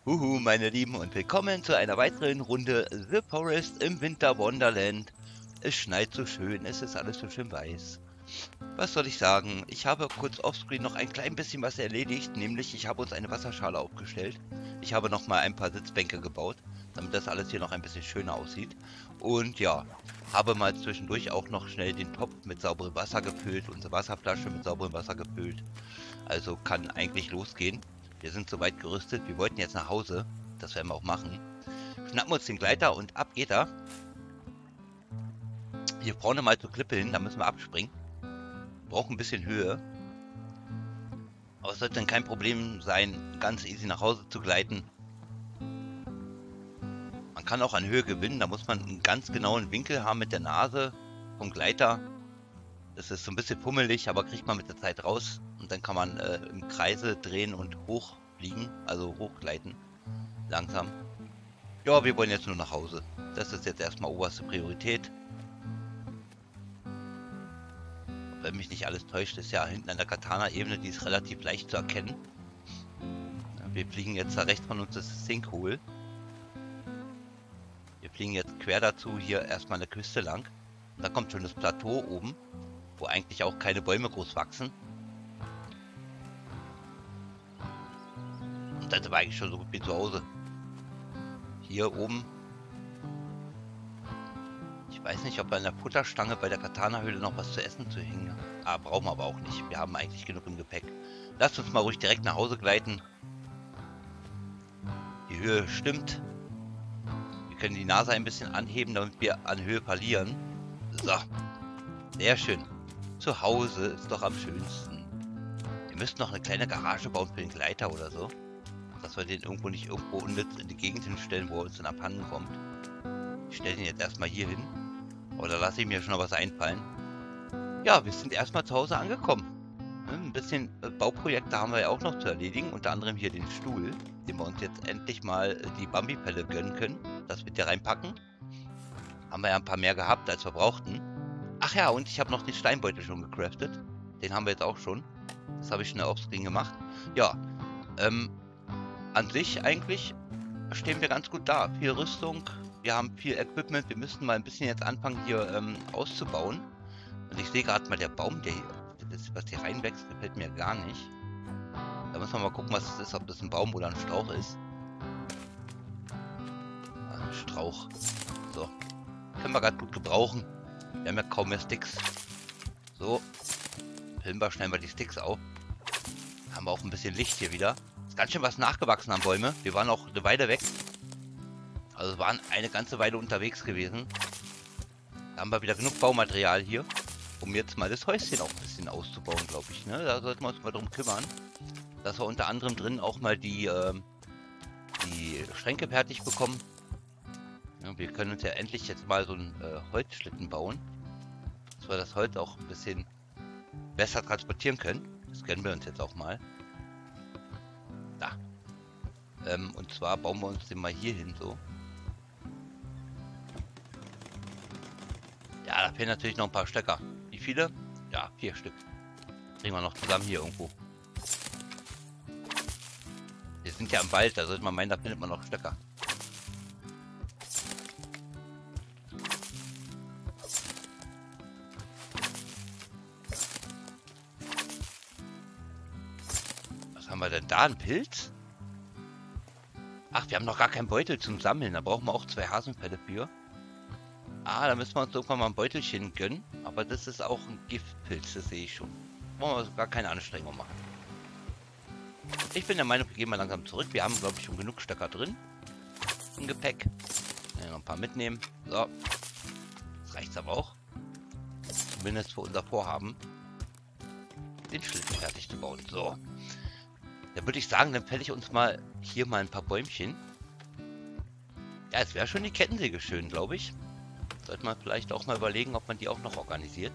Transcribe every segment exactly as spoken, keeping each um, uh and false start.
Huhu, meine Lieben, und willkommen zu einer weiteren Runde The Forest im Winter Wonderland. Es schneit so schön, es ist alles so schön weiß. Was soll ich sagen? Ich habe kurz offscreen noch ein klein bisschen was erledigt, nämlich ich habe uns eine Wasserschale aufgestellt. Ich habe noch mal ein paar Sitzbänke gebaut, damit das alles hier noch ein bisschen schöner aussieht. Und ja, habe mal zwischendurch auch noch schnell den Topf mit sauberem Wasser gefüllt, unsere Wasserflasche mit sauberem Wasser gefüllt. Also kann eigentlich losgehen. Wir sind soweit gerüstet. Wir wollten jetzt nach Hause. Das werden wir auch machen. Schnappen uns den Gleiter und ab geht er. Hier vorne mal zur Klippe hin. Da müssen wir abspringen. Brauchen ein bisschen Höhe. Aber es sollte dann kein Problem sein, ganz easy nach Hause zu gleiten. Man kann auch an Höhe gewinnen. Da muss man einen ganz genauen Winkel haben mit der Nase vom Gleiter. Das ist so ein bisschen pummelig, aber kriegt man mit der Zeit raus. Und dann kann man äh, im Kreise drehen und hochfliegen, also hochgleiten. Langsam. Ja, wir wollen jetzt nur nach Hause. Das ist jetzt erstmal oberste Priorität. Wenn mich nicht alles täuscht, ist ja hinten an der Katana-Ebene, die ist relativ leicht zu erkennen. Ja, wir fliegen jetzt da rechts von uns, das ist Sinkhole. Wir fliegen jetzt quer dazu hier erstmal an der Küste lang. Da kommt schon das Plateau oben, wo eigentlich auch keine Bäume groß wachsen. Und dann sind wir eigentlich schon so gut wie zu Hause. Hier oben. Ich weiß nicht, ob wir an der Futterstange bei der Katana-Höhle noch was zu essen zu hängen. Ah, brauchen wir aber auch nicht. Wir haben eigentlich genug im Gepäck. Lasst uns mal ruhig direkt nach Hause gleiten. Die Höhe stimmt. Wir können die Nase ein bisschen anheben, damit wir an Höhe verlieren. So. Sehr schön. Zu Hause ist doch am schönsten. Wir müssten noch eine kleine Garage bauen für den Gleiter oder so. Dass wir den irgendwo nicht irgendwo unnütz in die Gegend hinstellen, wo er uns dann abhanden kommt. Ich stelle den jetzt erstmal hier hin. Oder lasse ich mir schon noch was einfallen. Ja, wir sind erstmal zu Hause angekommen. Ein bisschen Bauprojekte haben wir ja auch noch zu erledigen. Unter anderem hier den Stuhl, den wir uns jetzt endlich mal die Bambi-Pelle gönnen können. Das wird hier reinpacken. Haben wir ja ein paar mehr gehabt, als wir brauchten. Ach ja, und ich habe noch den Steinbeutel schon gecraftet. Den haben wir jetzt auch schon. Das habe ich schnell aufscreen gemacht. Ja, ähm... an sich eigentlich stehen wir ganz gut da. Viel Rüstung, wir haben viel Equipment. Wir müssten mal ein bisschen jetzt anfangen hier ähm, auszubauen. Und ich sehe gerade mal der Baum, der hier, das, was hier reinwächst, gefällt mir gar nicht. Da müssen wir mal gucken, was es ist, ob das ein Baum oder ein Strauch ist. Ein Strauch. So. Können wir gerade gut gebrauchen. Wir haben ja kaum mehr Sticks. So. Filmen wir schnell mal die Sticks auf. Haben wir auch ein bisschen Licht hier wieder. Ganz schön was nachgewachsen an Bäume. Wir waren auch eine Weile weg. Also waren eine ganze Weile unterwegs gewesen. Da haben wir wieder genug Baumaterial hier, um jetzt mal das Häuschen auch ein bisschen auszubauen, glaube ich. Ne? Da sollten wir uns mal drum kümmern. Dass wir unter anderem drin auch mal die, äh, die Schränke fertig bekommen. Ja, wir können uns ja endlich jetzt mal so einen äh, Holzschlitten bauen. Dass wir das Holz auch ein bisschen besser transportieren können. Das gönnen wir uns jetzt auch mal. Da. Ähm, und zwar bauen wir uns den mal hier hin, so. Ja, da fehlen natürlich noch ein paar Stöcker. Wie viele? Ja, vier Stück. Kriegen wir noch zusammen hier irgendwo. Wir sind ja im Wald, da sollte man meinen, da findet man noch Stöcker. Was haben wir denn da? Ein Pilz? Ach, wir haben noch gar keinen Beutel zum Sammeln. Da brauchen wir auch zwei Hasenfelle für. Ah, da müssen wir uns irgendwann mal ein Beutelchen gönnen. Aber das ist auch ein Giftpilz, das sehe ich schon. Wollen wir gar keine Anstrengung machen. Ich bin der Meinung, wir gehen mal langsam zurück. Wir haben, glaube ich, schon genug Stöcker drin. Im Gepäck. Ja, noch ein paar mitnehmen. So. Das reicht aber auch. Zumindest für unser Vorhaben, den Schlitten fertig zu bauen. So. Dann würde ich sagen, dann fälle ich uns mal hier mal ein paar Bäumchen. Ja, es wäre schon die Kettensäge schön, glaube ich. Sollte man vielleicht auch mal überlegen, ob man die auch noch organisiert.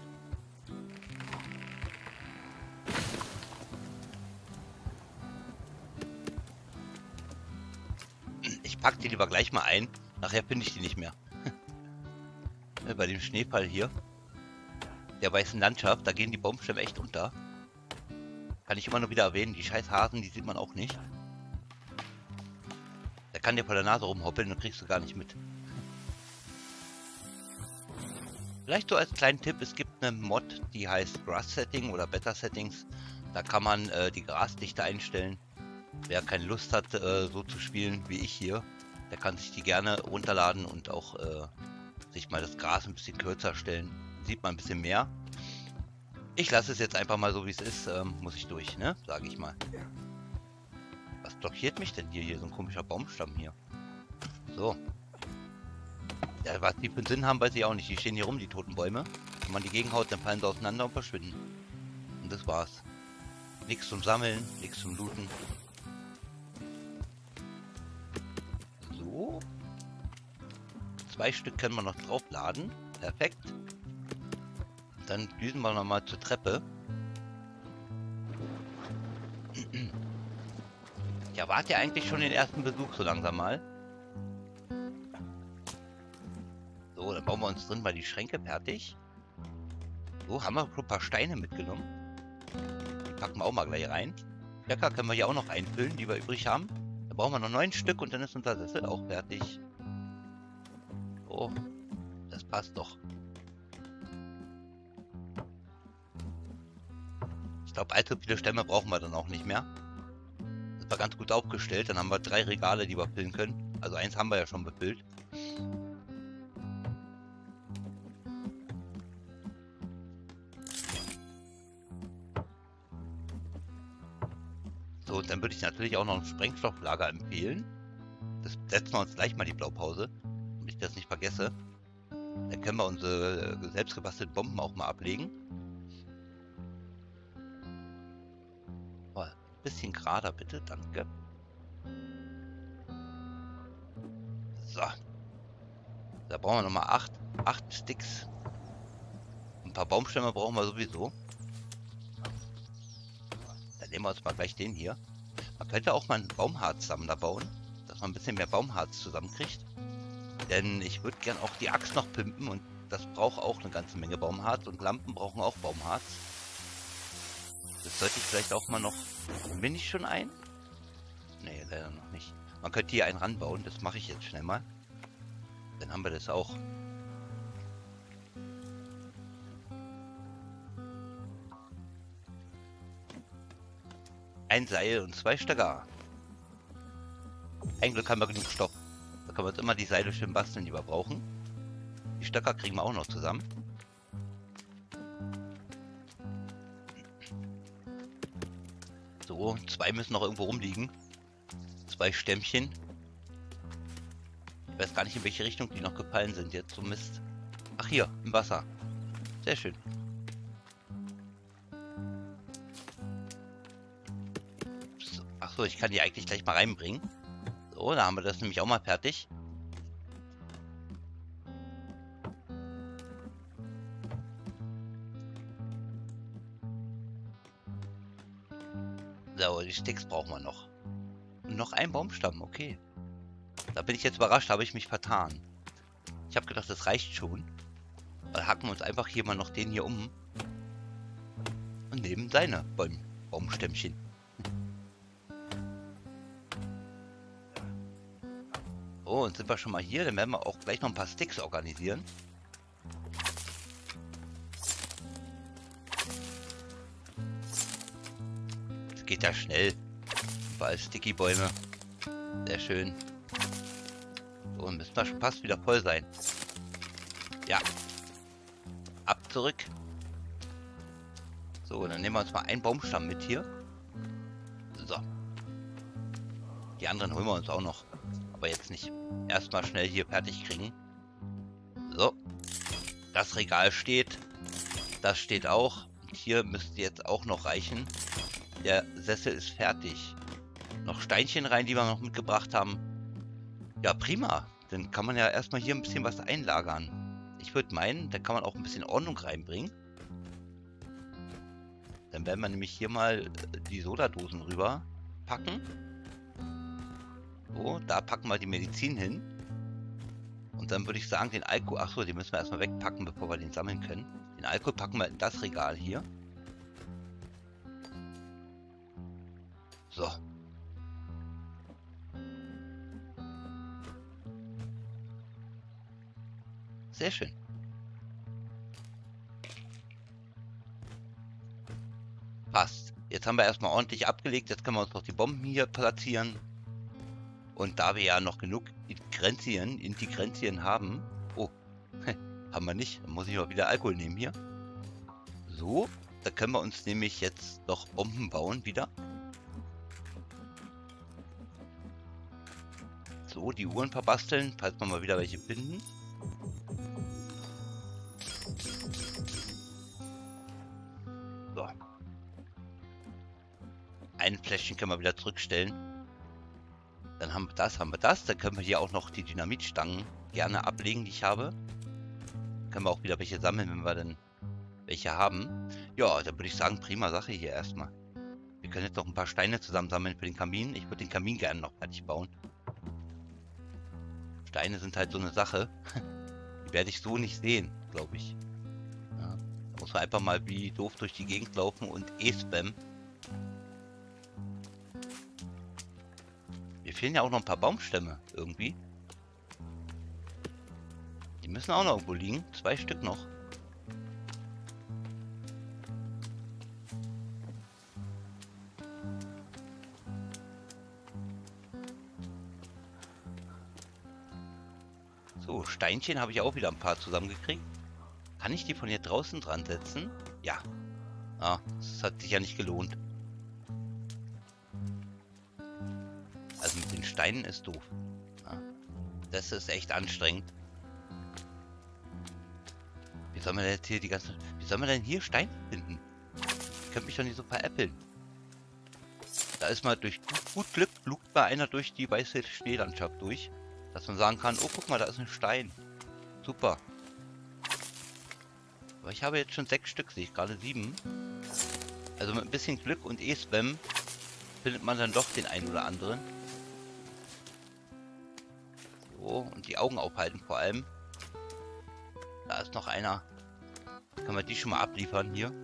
Ich packe die lieber gleich mal ein. Nachher finde ich die nicht mehr. Bei dem Schneefall hier, der weißen Landschaft, da gehen die Baumstämme echt unter. Kann ich immer nur wieder erwähnen, die scheiß Hasen, die sieht man auch nicht. kann dir vor der Nase rumhoppeln und kriegst du gar nicht mit. Vielleicht so als kleinen Tipp, es gibt eine Mod, die heißt Grass Setting oder Better Settings. Da kann man äh, die Grasdichte einstellen. Wer keine Lust hat, äh, so zu spielen wie ich hier, der kann sich die gerne runterladen und auch äh, sich mal das Gras ein bisschen kürzer stellen. Sieht man ein bisschen mehr. Ich lasse es jetzt einfach mal so, wie es ist. Ähm, muss ich durch, ne? Sage ich mal. Was blockiert mich denn hier? Hier so ein komischer Baumstamm hier. So. Ja, was die für einen Sinn haben, weiß ich auch nicht. Die stehen hier rum, die toten Bäume. Wenn man die gegenhaut, dann fallen sie auseinander und verschwinden. Und das war's. Nichts zum Sammeln, nichts zum Looten. So. Zwei Stück können wir noch draufladen. Perfekt. Dann düsen wir nochmal zur Treppe. Ja, wart ihr eigentlich schon den ersten Besuch so langsam mal? So, dann bauen wir uns drin mal die Schränke fertig. So, haben wir schon ein paar Steine mitgenommen. Die packen wir auch mal gleich rein. Stöcker können wir hier auch noch einfüllen, die wir übrig haben. Da brauchen wir noch neun Stück und dann ist unser Sessel auch fertig. So, das passt doch. Ich glaube, allzu viele Stämme brauchen wir dann auch nicht mehr. Das war ganz gut aufgestellt. Dann haben wir drei Regale, die wir füllen können. Also eins haben wir ja schon befüllt. So, und dann würde ich natürlich auch noch ein Sprengstofflager empfehlen. Das setzen wir uns gleich mal die Blaupause, damit ich das nicht vergesse. Dann können wir unsere selbst gebastelten Bomben auch mal ablegen. Oh, ein bisschen gerader bitte, danke. So. Da brauchen wir nochmal acht, acht Sticks. Ein paar Baumstämme brauchen wir sowieso. Dann nehmen wir uns mal gleich den hier. Man könnte auch mal einen Baumharzsammler bauen, dass man ein bisschen mehr Baumharz zusammenkriegt. Denn ich würde gern auch die Axt noch pimpen und das braucht auch eine ganze Menge Baumharz und Lampen brauchen auch Baumharz. Das sollte ich vielleicht auch mal noch... Bin ich schon ein? Nee, leider noch nicht. Man könnte hier einen ranbauen, das mache ich jetzt schnell mal. Dann haben wir das auch. Ein Seil und zwei Stöcker. Ein Glück haben wir genug Stoff. Da können wir uns immer die Seile schön basteln, die wir brauchen. Die Stöcker kriegen wir auch noch zusammen. So, zwei müssen noch irgendwo rumliegen. Zwei Stämmchen. Ich weiß gar nicht, in welche Richtung die noch gefallen sind jetzt. So Mist. Ach, hier, im Wasser. Sehr schön. So, ach so, ich kann die eigentlich gleich mal reinbringen. So, da haben wir das nämlich auch mal fertig. So, die Sticks brauchen wir noch. Und noch ein Baumstamm, okay. Da bin ich jetzt überrascht, habe ich mich vertan. Ich habe gedacht, das reicht schon. Dann hacken wir uns einfach hier mal noch den hier um. Und nehmen seine Baum Baumstämmchen. Oh, und sind wir schon mal hier, dann werden wir auch gleich noch ein paar Sticks organisieren. Das geht ja schnell. Überall Sticky-Bäume. Sehr schön. So, und müssen wir schon fast wieder voll sein. Ja. Ab zurück. So, dann nehmen wir uns mal einen Baumstamm mit hier. So. Die anderen holen wir uns auch noch. Aber jetzt nicht. Erstmal schnell hier fertig kriegen. So. Das Regal steht. Das steht auch. Und hier müsste jetzt auch noch reichen. Der Sessel ist fertig. Noch Steinchen rein, die wir noch mitgebracht haben. Ja, prima. Dann kann man ja erstmal hier ein bisschen was einlagern. Ich würde meinen, da kann man auch ein bisschen Ordnung reinbringen. Dann werden wir nämlich hier mal die Sodadosen rüber packen. So, da packen wir die Medizin hin. Und dann würde ich sagen, den Alkohol... Achso, den müssen wir erstmal wegpacken, bevor wir den sammeln können. Den Alkohol packen wir in das Regal hier. So. Sehr schön. Passt. Jetzt haben wir erstmal ordentlich abgelegt. Jetzt können wir uns noch die Bomben hier platzieren. Und da wir ja noch genug Ingredienzien, Ingredienzien haben... Oh, haben wir nicht. Dann muss ich auch wieder Alkohol nehmen hier. So, da können wir uns nämlich jetzt noch Bomben bauen wieder. So, die Uhren verbasteln, falls wir mal wieder welche finden. So. Ein Fläschchen können wir wieder zurückstellen. Dann haben wir das, haben wir das. Dann können wir hier auch noch die Dynamitstangen gerne ablegen, die ich habe. Dann können wir auch wieder welche sammeln, wenn wir dann welche haben. Ja, dann würde ich sagen, prima Sache hier erstmal. Wir können jetzt noch ein paar Steine zusammensammeln für den Kamin. Ich würde den Kamin gerne noch fertig bauen. Steine sind halt so eine Sache. Die werde ich so nicht sehen, glaube ich. Ja, da muss man einfach mal wie doof durch die Gegend laufen und E-Spam. Mir fehlen ja auch noch ein paar Baumstämme irgendwie. Die müssen auch noch irgendwo liegen. Zwei Stück noch. So, Steinchen habe ich auch wieder ein paar zusammengekriegt. Kann ich die von hier draußen dran setzen? Ja. Ah, das hat sich ja nicht gelohnt. Also mit den Steinen ist doof. Ja, das ist echt anstrengend. Wie soll man denn jetzt hier die ganzen... Wie soll man denn hier Steine finden? Ich könnte mich doch nicht so veräppeln. Da ist mal durch gut Glück, lugt mal einer durch die weiße Schneelandschaft durch. Dass man sagen kann, oh guck mal, da ist ein Stein. Super. Aber ich habe jetzt schon sechs Stück, sehe ich gerade sieben. Also mit ein bisschen Glück und E-Spam findet man dann doch den einen oder anderen. So, und die Augen aufhalten vor allem. Da ist noch einer. Können wir die schon mal abliefern hier.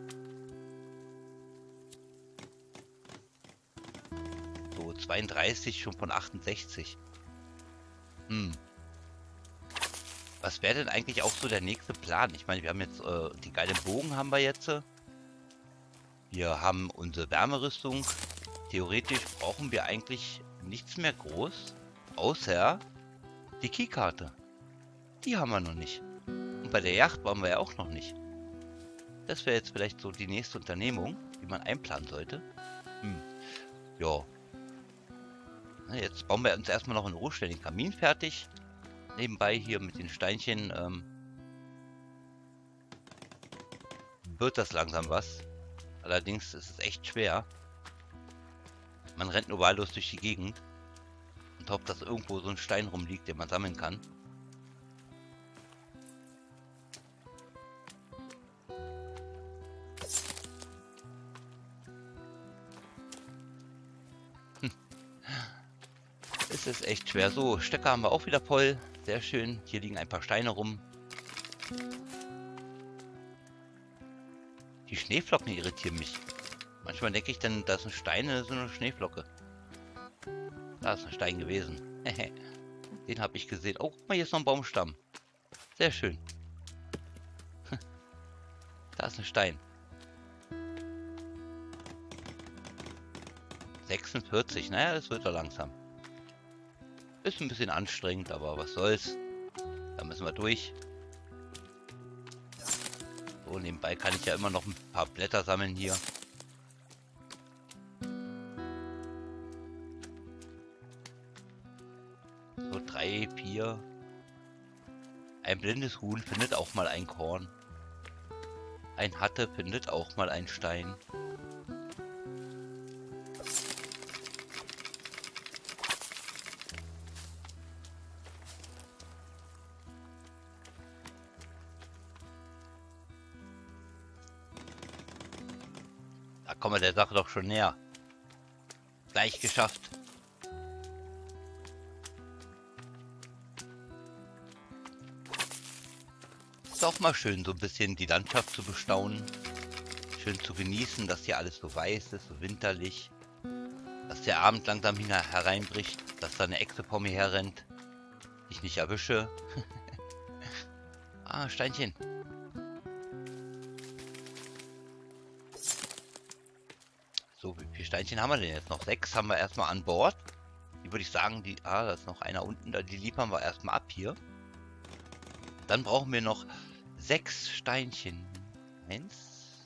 So, zweiunddreißig schon von achtundsechzig. Hm. Was wäre denn eigentlich auch so der nächste Plan? Ich meine, wir haben jetzt äh, die geilen Bogen haben wir jetzt. Wir haben unsere Wärmerüstung. Theoretisch brauchen wir eigentlich nichts mehr groß, außer die Keykarte. Die haben wir noch nicht. Und bei der Yacht waren wir ja auch noch nicht. Das wäre jetzt vielleicht so die nächste Unternehmung, die man einplanen sollte. Hm. Ja. Na, jetzt bauen wir uns erstmal noch in Ruhe schnell den Kamin fertig. Nebenbei hier mit den Steinchen ähm, wird das langsam was. Allerdings ist es echt schwer. Man rennt nur wahllos durch die Gegend und hofft, dass irgendwo so ein Stein rumliegt, den man sammeln kann. Hm. Es ist echt schwer. So, Stöcke haben wir auch wieder voll. Sehr schön. Hier liegen ein paar Steine rum. Die Schneeflocken irritieren mich. Manchmal denke ich dann, das sind Steine, so eine Schneeflocke. Da ist ein Stein gewesen. Den habe ich gesehen. Oh, guck mal, hier ist noch ein Baumstamm. Sehr schön. Da ist ein Stein. sechsundvierzig, naja, das wird doch langsam. Ist ein bisschen anstrengend, aber was soll's. Da müssen wir durch. So, nebenbei kann ich ja immer noch ein paar Blätter sammeln hier. So, drei, vier. Ein blindes Huhn findet auch mal ein Korn. Ein Hatte findet auch mal einen Stein. Da kommen wir der Sache doch schon näher. Gleich geschafft. Ist auch mal schön, so ein bisschen die Landschaft zu bestaunen. Schön zu genießen, dass hier alles so weiß ist, so winterlich. Dass der Abend langsam hereinbricht, dass da eine Echse vor mir herrennt. Ich nicht erwische. Ah, Steinchen. So, wie viele Steinchen haben wir denn jetzt noch? Sechs haben wir erstmal an Bord. Die würde ich sagen, die... Ah, da ist noch einer unten. Da, die liefern wir erstmal ab hier. Dann brauchen wir noch sechs Steinchen. Eins.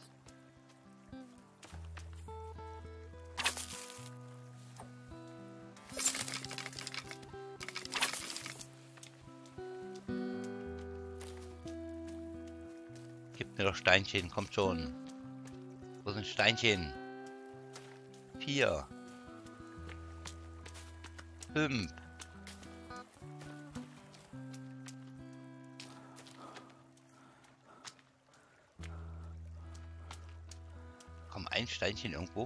Gib mir doch Steinchen, kommt schon. Wo sind Steinchen? Vier. Fünf. Komm, ein Steinchen irgendwo.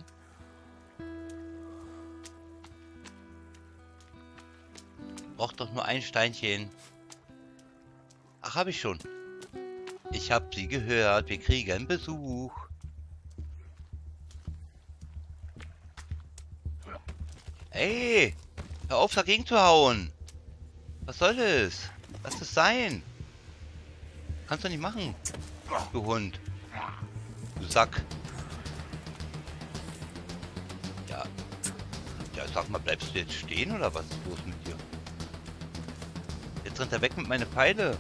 Braucht doch nur ein Steinchen. Ach, habe ich schon. Ich habe sie gehört. Wir kriegen Besuch. Ey, hör auf dagegen zu hauen. Was soll das? Lass es sein. Kannst du nicht machen, du Hund. Du Sack. Ja. Ja, sag mal, bleibst du jetzt stehen oder was ist los mit dir? Jetzt rennt er weg mit meinen Pfeile.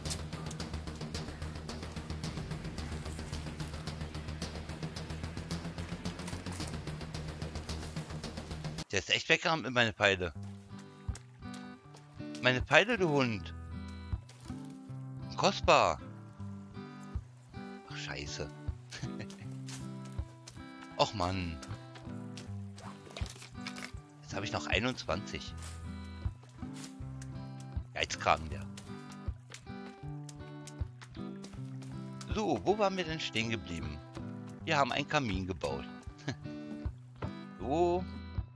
Der ist echt weggerannt mit meinen Pfeile. Meine Pfeile, du Hund. Kostbar. Ach, scheiße. Och, Mann. Jetzt habe ich noch einundzwanzig. Geizkragen der. So, wo waren wir denn stehen geblieben? Wir haben einen Kamin gebaut. So.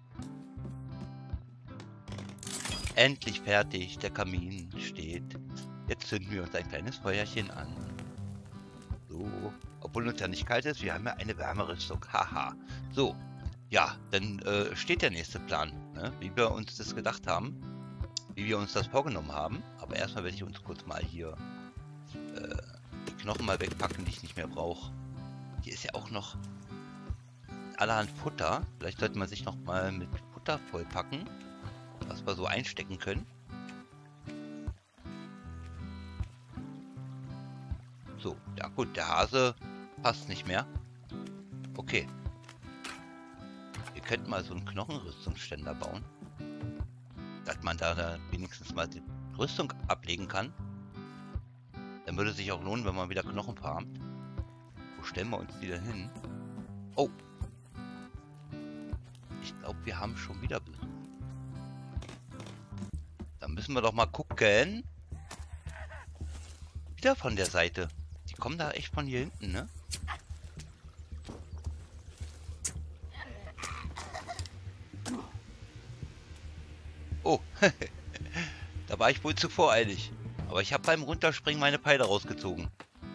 Endlich fertig, der Kamin steht. Jetzt zünden wir uns ein kleines Feuerchen an. So, obwohl uns ja nicht kalt ist, wir haben ja eine Wärmerüstung. Haha. So, ja, dann äh, steht der nächste Plan, ne? Wie wir uns das gedacht haben. Wie wir uns das vorgenommen haben. Aber erstmal werde ich uns kurz mal hier äh, die Knochen mal wegpacken, die ich nicht mehr brauche. Hier ist ja auch noch allerhand Futter. Vielleicht sollte man sich noch mal mit Futter vollpacken, was wir so einstecken können. So, ja gut, der Hase passt nicht mehr. Okay. Wir könnten mal so einen Knochenrüstungsständer bauen. Dass man da, da wenigstens mal die Rüstung ablegen kann. Dann würde es sich auch lohnen, wenn man wieder Knochen farmt. Wo stellen wir uns die denn hin? Oh. Ich glaube, wir haben schon wieder Besuch. Dann müssen wir doch mal gucken. Wieder von der Seite. Die kommen da echt von hier hinten, ne? Oh, da war ich wohl zu voreilig. Aber ich habe beim Runterspringen meine Pfeile rausgezogen.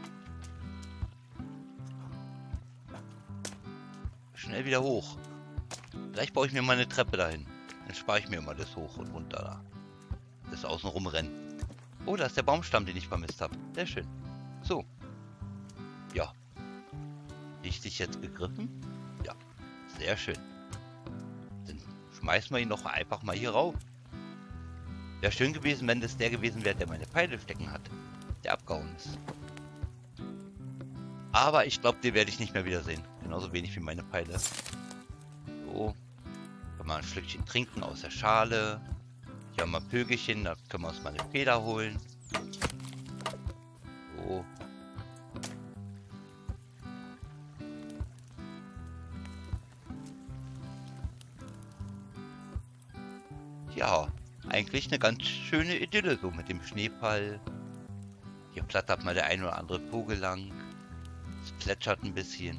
Schnell wieder hoch. Vielleicht baue ich mir mal eine Treppe dahin. Dann spare ich mir immer das hoch und runter da. Das außen rumrennen. Oh, da ist der Baumstamm, den ich vermisst habe. Sehr schön. So. Ja. Richtig jetzt gegriffen? Ja. Sehr schön. Dann schmeißen wir ihn doch einfach mal hier rauf. Wäre schön gewesen, wenn das der gewesen wäre, der meine Pfeile stecken hat. Der abgehauen ist. Aber ich glaube, den werde ich nicht mehr wiedersehen. Genauso wenig wie meine Pfeile. So. Können wir ein Schlückchen trinken aus der Schale. Hier haben wir ein Vögelchen, da können wir uns mal eine Feder holen. So. Ja, eigentlich eine ganz schöne Idylle so mit dem Schneefall. Hier flattert mal der ein oder andere Vogel lang. Es plätschert ein bisschen.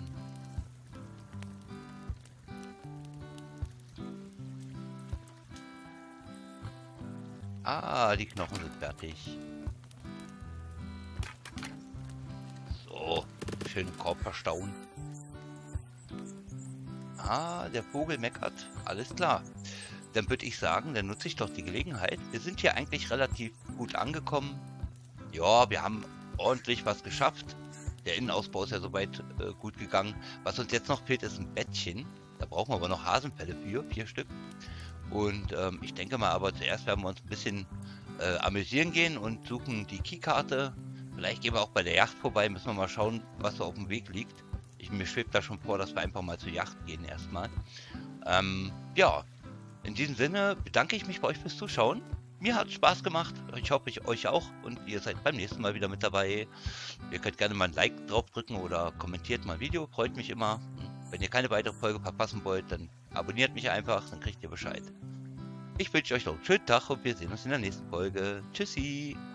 Ah, die Knochen sind fertig. So, schön den Korb verstauen. Ah, der Vogel meckert. Alles klar. Dann würde ich sagen, dann nutze ich doch die Gelegenheit. Wir sind hier eigentlich relativ gut angekommen. Ja, wir haben ordentlich was geschafft. Der Innenausbau ist ja soweit äh, gut gegangen. Was uns jetzt noch fehlt, ist ein Bettchen. Da brauchen wir aber noch Hasenfelle für, vier Stück. Und ähm, ich denke mal, aber zuerst werden wir uns ein bisschen äh, amüsieren gehen und suchen die Keykarte. Vielleicht gehen wir auch bei der Yacht vorbei, müssen wir mal schauen, was so auf dem Weg liegt. Ich, mir schwebt da schon vor, dass wir einfach mal zur Yacht gehen erstmal. Ähm, ja, in diesem Sinne bedanke ich mich bei euch fürs Zuschauen. Mir hat es Spaß gemacht, ich hoffe ich euch auch und ihr seid beim nächsten Mal wieder mit dabei. Ihr könnt gerne mal ein Like drauf drücken oder kommentiert mein Video, freut mich immer. Wenn ihr keine weitere Folge verpassen wollt, dann abonniert mich einfach, dann kriegt ihr Bescheid. Ich wünsche euch noch einen schönen Tag und wir sehen uns in der nächsten Folge. Tschüssi!